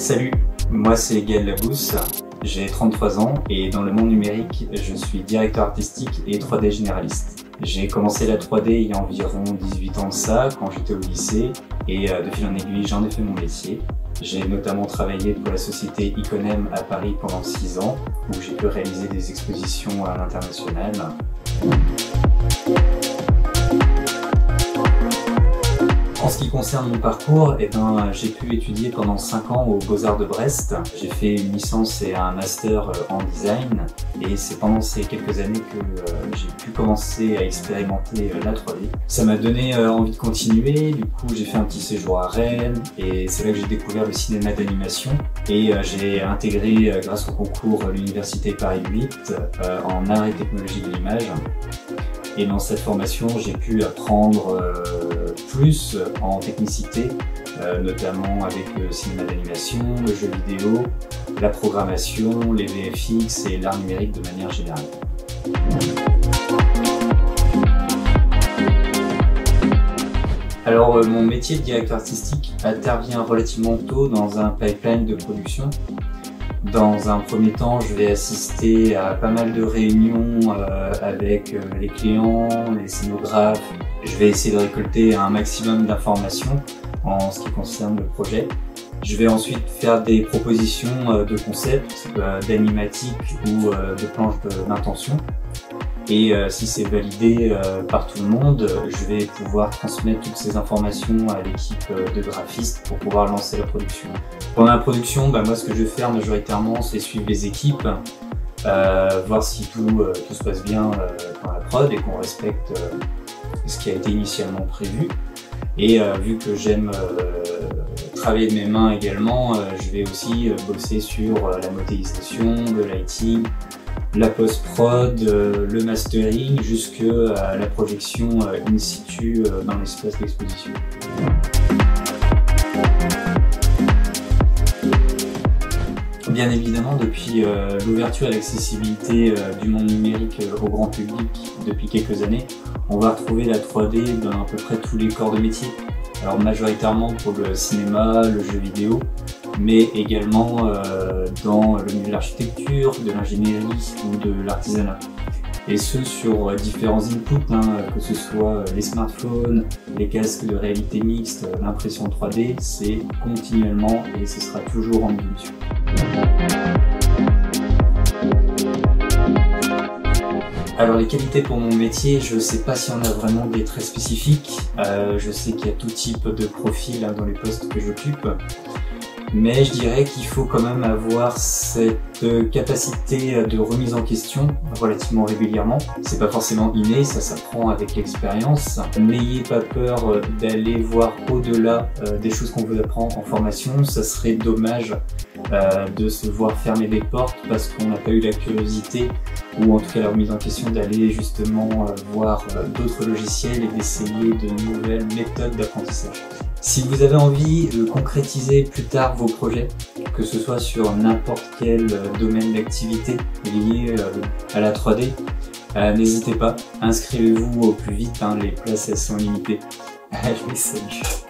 Salut, moi c'est Gaël Labousse, j'ai 33 ans et dans le monde numérique, je suis directeur artistique et 3D généraliste. J'ai commencé la 3D il y a environ 18 ans de ça, quand j'étais au lycée, et de fil en aiguille, j'en ai fait mon métier. J'ai notamment travaillé pour la société Iconem à Paris pendant 6 ans, où j'ai pu réaliser des expositions à l'international. En ce qui concerne mon parcours, j'ai pu étudier pendant 5 ans aux Beaux-Arts de Brest. J'ai fait une licence et un master en design et c'est pendant ces quelques années que j'ai pu commencer à expérimenter la 3D. Ça m'a donné envie de continuer, du coup j'ai fait un petit séjour à Rennes et c'est là que j'ai découvert le cinéma d'animation et j'ai intégré grâce au concours l'université Paris 8 en art et technologie de l'image. Et dans cette formation, j'ai pu apprendre plus en technicité, notamment avec le cinéma d'animation, le jeu vidéo, la programmation, les VFX et l'art numérique de manière générale. Alors mon métier de directeur artistique intervient relativement tôt dans un pipeline de production. Dans un premier temps, je vais assister à pas mal de réunions avec les clients, les scénographes. Je vais essayer de récolter un maximum d'informations en ce qui concerne le projet. Je vais ensuite faire des propositions de concepts, d'animatique ou de planches d'intention. Et si c'est validé par tout le monde, je vais pouvoir transmettre toutes ces informations à l'équipe de graphistes pour pouvoir lancer la production. Pendant la production, moi ce que je vais faire majoritairement, c'est suivre les équipes, voir si tout se passe bien dans la prod et qu'on respecte ce qui a été initialement prévu. Et vu que j'aime travailler de mes mains également, je vais aussi bosser sur la modélisation, le lighting, la post-prod, le mastering, jusqu'à la projection in situ dans l'espace d'exposition. Bien évidemment, depuis l'ouverture et l'accessibilité du monde numérique au grand public depuis quelques années, on va retrouver la 3D dans à peu près tous les corps de métier. Alors majoritairement pour le cinéma, le jeu vidéo, mais également dans le milieu de l'architecture, de l'ingénierie ou de l'artisanat. Et ce sur différents inputs, que ce soit les smartphones, les casques de réalité mixte, l'impression 3D, c'est continuellement et ce sera toujours en évolution. Alors les qualités pour mon métier, je ne sais pas si on a vraiment des traits spécifiques. Je sais qu'il y a tout type de profil dans les postes que j'occupe. Mais je dirais qu'il faut quand même avoir cette capacité de remise en question relativement régulièrement. C'est pas forcément inné, ça s'apprend avec l'expérience. N'ayez pas peur d'aller voir au-delà des choses qu'on vous apprend en formation. Ça serait dommage de se voir fermer des portes parce qu'on n'a pas eu la curiosité ou en tout cas la remise en question d'aller justement voir d'autres logiciels et d'essayer de nouvelles méthodes d'apprentissage. Si vous avez envie de concrétiser plus tard vos projets, que ce soit sur n'importe quel domaine d'activité lié à la 3D, n'hésitez pas, inscrivez-vous au plus vite, les places elles sont limitées. Allez, salut!